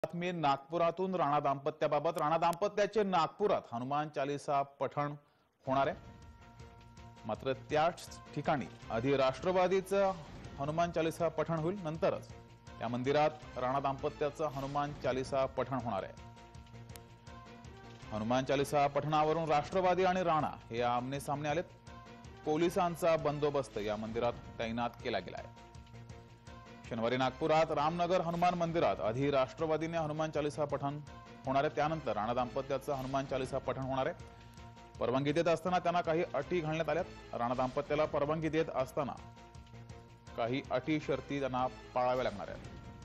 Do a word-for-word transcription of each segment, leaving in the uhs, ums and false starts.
बातमी नागपुरातून राणा दाम्पत्याबाबत राणा दाम्पत्याचे नागपुरात हनुमान चालीसा पठण होणार आहे। मात्र त्याच ठिकाणी आधी राष्ट्रवादीचं हनुमान चालीसा पठण होईल, नंतरच त्या मंदिरात राणा दाम्पत्याचं हनुमान चालीसा पठण होणार आहे। हनुमान चालीसा पठणावरून राष्ट्रवादी आणि राणा हे आमने सामने आलेत। पोलिसांचा बंदोबस्त या मंदिरात तैनात केला गेला आहे। शनिवारी नागपुरात रामनगर हनुमान मंदिरात आधी राष्ट्रवादीने हनुमान चालीसा पठण होणार आहे, त्यानंतर राणा दाम्पत्याचं हनुमान चालीसा पठण होणार आहे। परवानगी देत असताना त्यांना काही अटी घालण्यात आल्यात। राणा दाम्पत्याला परवानगी देत असताना काही अटी शर्ती त्यांना पाळाव्या लागणार आहेत।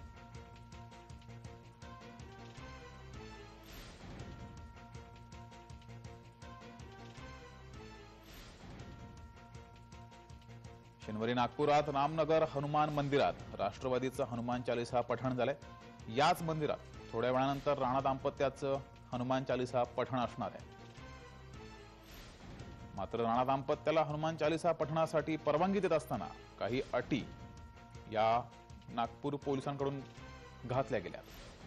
शनिवारी नागपुरात रामनगर हनुमान मंदिरात राष्ट्रवादीचं हनुमान चालीसा पठण झालंय। याच मंदिरात थोड्या वेळानंतर राणा दाम्पत्याचं हनुमान चालीसा पठण असणार आहे। मात्र राणा दाम्पत्याला हनुमान चालीसा पठणासाठी परवानगी देत असताना काही अटी या नागपूर पोलिसांकडून घातल्या गेल्या।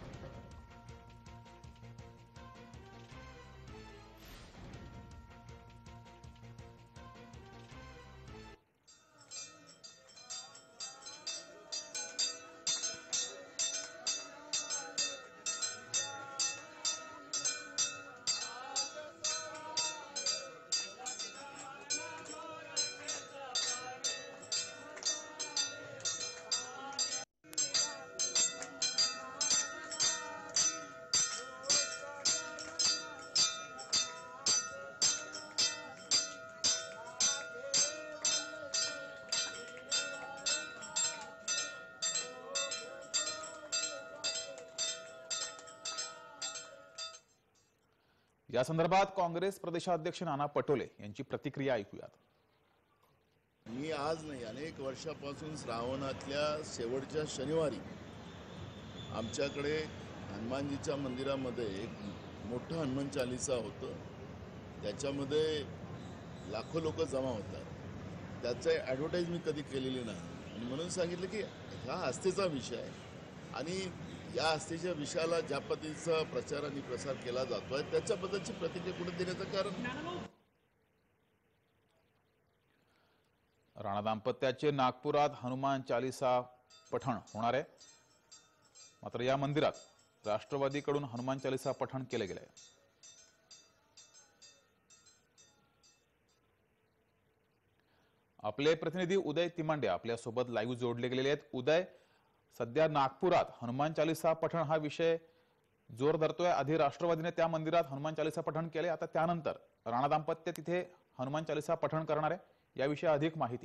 या संदर्भात काँग्रेस प्रदेशाध्यक्ष नाना पटोले यांची प्रतिक्रिया ऐकूयात। मी आज नाही, अनेक वर्षापासून श्रावणातल्या शेवटच्या शनिवारी आमच्याकडे हनुमानजीच्या मंदिरामध्ये एक मोठं हनुमान चालीसा होतं। त्याच्यामध्ये लाखो लोक जमा होतात। त्याचं ॲडव्हर्टाईज मी कधी केलेली नाही आणि म्हणून सांगितलं की हा आस्थेचा विषय आहे आणि या आस्थेच्या विषयाला ज्या पद्धतीचा प्रचार आणि प्रसार केला जातोय त्याच्याबद्दलची प्रतिक्रिया कुठे देण्याचं कारण। राणा दाम्पत्याचे नागपुरात हनुमान चालीसा पठण होणार आहे। मात्र या मंदिरात राष्ट्रवादीकडून हनुमान चालीसा पठण केले गेले। आपले प्रतिनिधी उदय तिमांडे आपल्या सोबत लाईव्ह जोडले गेलेले आहेत। उदय, सध्या नागपुरात हनुमान चालीसा पठण हा विषय जोर धरतोय। आधी राष्ट्रवादीने त्या मंदिरात हनुमान चालीसा पठण केले, आता त्यानंतर राणा दाम्पत्य तिथे हनुमान चालीसा पठण करणार आहे। याविषयी अधिक माहिती।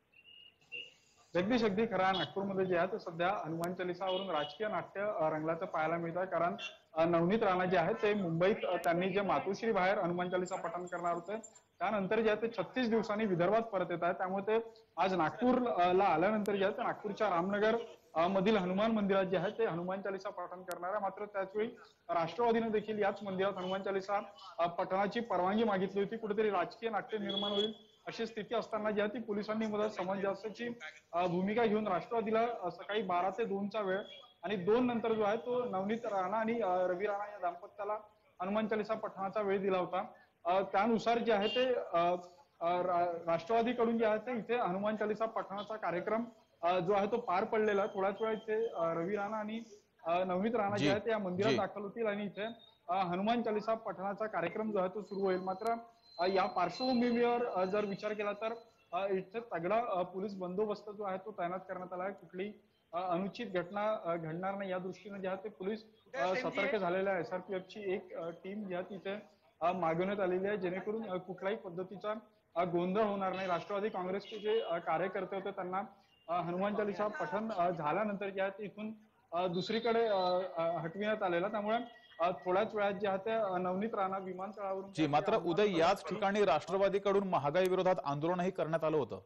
जगदीश, अगदी खरा नागपूरमध्ये जे आहे ते सध्या हनुमान चालीसावरून राजकीय नाट्य रंगल्याचं पाहायला मिळत आहे। कारण नवनीत राणा जे आहेत ते मुंबईत त्यांनी जे मातोश्री बाहेर हनुमान चालीसा पठण करणार होते, त्यानंतर जे आहे ते छत्तीस दिवसांनी विदर्भात परत येत आहे। त्यामुळे ते आज नागपूरला आल्यानंतर जे आहे ते नागपूरच्या रामनगर मधील हनुमान मंदिरात जे आहे ते हनुमान चालीसा पठण करणार आहे। मात्र त्याचवेळी राष्ट्रवादीने देखील याच मंदिरात हनुमान चालीसा पठणाची परवानगी मागितली होती। कुठेतरी राजकीय नाट्य निर्माण होईल अशी स्थिती असताना जी आहे ती पोलिसांनी मदत समंजसाची भूमिका घेऊन राष्ट्रवादीला सकाळी बारा ते दोनचा वेळ आणि दोन नंतर जो आहे तो नवनीत राणा आणि रवी राणा या दाम्पत्याला हनुमान चालीसा पठणाचा वेळ दिला होता। त्यानुसार जे आहे ते राष्ट्रवादीकडून जे आहे ते इथे हनुमान चालीसा पठणाचा कार्यक्रम जो आहे तो पार पडलेला। थोड्याच वेळा इथे रवी राणा आणि नवनीत राणा जे आहेत या मंदिरात दाखल होतील आणि इथे हनुमान चालीसा पठणाचा कार्यक्रम जो आहे तो सुरू होईल। मात्र या पार्श्वभूमीवर जर विचार केला तर इथे तगडा पोलीस बंदोबस्त जो आहे तो तैनात करण्यात आला आहे। कुठली अनुचित घटना घडणार नाही या दृष्टीने जे आहे ते पोलीस सतर्क झालेले आहे। एसआरपीएफची एक टीम जी आहे तिथे मागवण्यात आलेली आहे, जेणेकरून कुठल्याही पद्धतीचा गोंधळ होणार नाही। राष्ट्रवादी काँग्रेसचे जे कार्यकर्ते होते त्यांना हनुमान चालीसा पठण झाल्यानंतर जे आहे ते इथून दुसरीकडे हटविण्यात आलेला। त्यामुळे थोड्याच वेळात जे आहे ते नवनीत राणा विमानतळावरून जी मात्र उदय, याच ठिकाणी राष्ट्रवादीकडून महागाई विरोधात आंदोलनही करण्यात आलं होतं।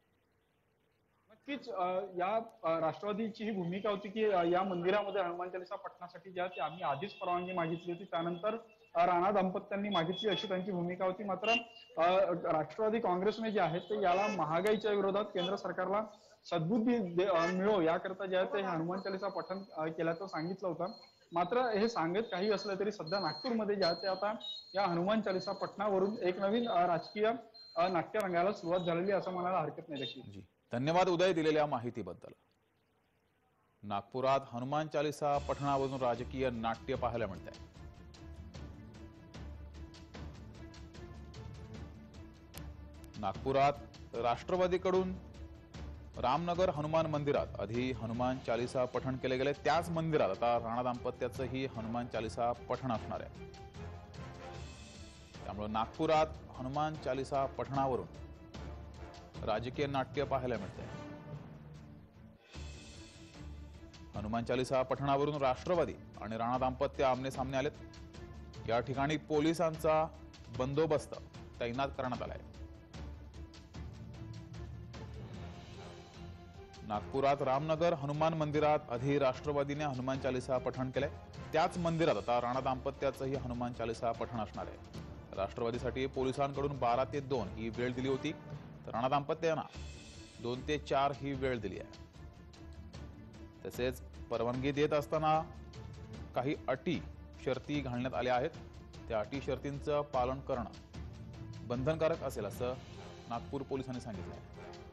नक्कीच या राष्ट्रवादीची ही भूमिका होती की या मंदिरामध्ये हनुमान चालीसा पठणासाठी जे आहे आम्ही आधीच परवानगी मागितली होती, त्यानंतर राणा दाम्पत्यांनी मागितली अशी त्यांची भूमिका होती। मात्र राष्ट्रवादी काँग्रेसने जे आहे ते याला महागाईच्या विरोधात केंद्र सरकारला सद्बुद्धी मिळो याकरता जे आहे ते हनुमान चालीसा पठण केल्याचं सांगितलं होतं। मात्र हे सांगत काही असलं तरी सध्या नागपूरमध्ये जे आहे ते आता या हनुमान चालिसा पठणावरून एक नवीन अ, राजकीय अ, नाट्य रंगायला सुरुवात झालेली आहे असं म्हणायला हरकत नाही नक्की. जी धन्यवाद उदय दिलेल्या माहितीबद्दल. नागपुरात हनुमान चालिसा पठणावरून राजकीय नाट्य पाहायला मिळत आहे. नागपुरात राष्ट्रवादीकडून रामनगर हनुमान मंदिरात आधी हनुमान चालिसा पठण केले गेले, त्याच मंदिरात आता राणा दाम्पत्याचंही हनुमान चालिसा पठण असणार आहे. त्यामुळे नागपुरात हनुमान चालिसा पठणावरून राजकीय नाट्य पाहायला मिळते. हनुमान चालिसा पठणावरून राष्ट्रवादी आणि राणा दाम्पत्य आमने सामने आलेत. या ठिकाणी पोलिसांचा बंदोबस्त तैनात करण्यात आलाय. नागपुरात रामनगर हनुमान मंदिरात आधी राष्ट्रवादीने हनुमान चालिसा पठण केलंय, त्याच मंदिरात आता राणा दाम्पत्याचंही हनुमान चालिसा पठण असणार आहे. राष्ट्रवादीसाठी पोलिसांकडून बारा ते दोन ही वेळ दिली होती, तर राणा दाम्पत्यांना दोन ते चार ही वेळ दिली आहे. तसेच परवानगी देत असताना काही अटी शर्ती घालण्यात आल्या आहेत. त्या अटी शर्तींचं पालन करणं बंधनकारक असेल असं नागपूर पोलिसांनी सांगितलं आहे.